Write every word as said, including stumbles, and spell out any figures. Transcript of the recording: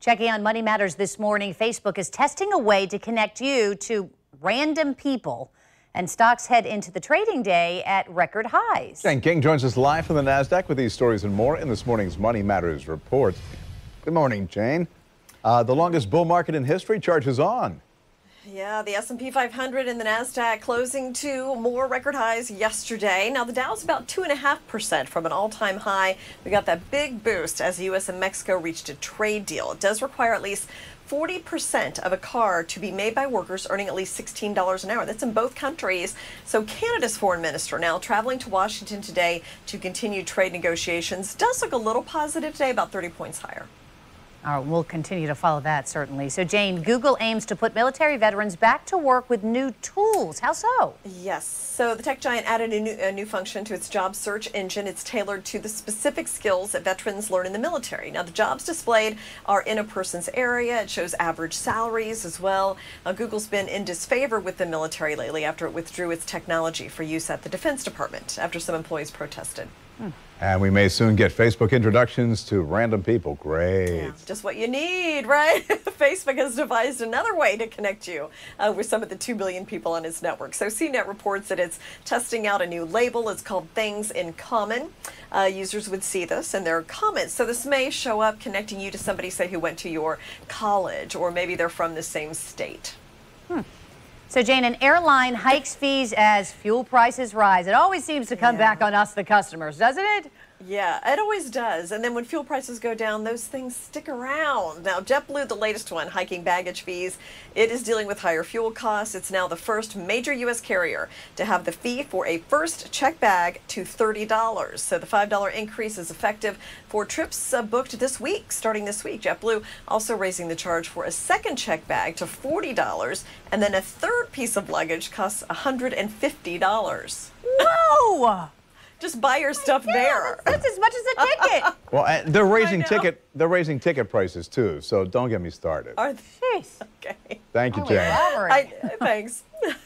Checking on Money Matters this morning, Facebook is testing a way to connect you to random people, and stocks head into the trading day at record highs. Jane King joins us live from the NASDAQ with these stories and more in this morning's Money Matters report. Good morning, Jane. Uh, the longest bull market in history charges on. Yeah, the S and P five hundred and the NASDAQ closing to more record highs yesterday. Now, the Dow's about two point five percent from an all-time high. We got that big boost as the U S and Mexico reached a trade deal. It does require at least forty percent of a car to be made by workers earning at least sixteen dollars an hour. That's in both countries. So Canada's foreign minister now traveling to Washington today to continue trade negotiations. Does look a little positive today, about thirty points higher. All right, we'll continue to follow that, certainly. So, Jane, Google aims to put military veterans back to work with new tools. How so? Yes. So the tech giant added a new, a new function to its job search engine. It's tailored to the specific skills that veterans learn in the military. Now, the jobs displayed are in a person's area. It shows average salaries as well. Uh, Google's been in disfavor with the military lately after it withdrew its technology for use at the Defense Department after some employees protested. Hmm. And we may soon get Facebook introductions to random people. Great. Yeah, just what you need, right? Facebook has devised another way to connect you uh, with some of the two billion people on its network. So C net reports that it's testing out a new label. It's called Things in Common. Uh, users would see this in their comments. So this may show up connecting you to somebody, say, who went to your college, or maybe they're from the same state. Hmm. So, Jane, an airline hikes fees as fuel prices rise. It always seems to come Yeah. back on us, the customers, doesn't it? Yeah, it always does. And then when fuel prices go down, those things stick around. Now, JetBlue, the latest one, hiking baggage fees. It is dealing with higher fuel costs. It's now the first major U S carrier to have the fee for a first check bag to thirty dollars. So the five dollar increase is effective for trips uh, booked this week, starting this week. JetBlue also raising the charge for a second check bag to forty dollars, and then a third piece of luggage costs one hundred fifty dollars. Whoa! Just buy your stuff yeah, there. That's, that's as much as a ticket. Well, uh, they're raising know. ticket. They're raising ticket prices too. So don't get me started. Are they? Jeez. Okay. Thank you, Oh, Jane. elaborate. I, thanks.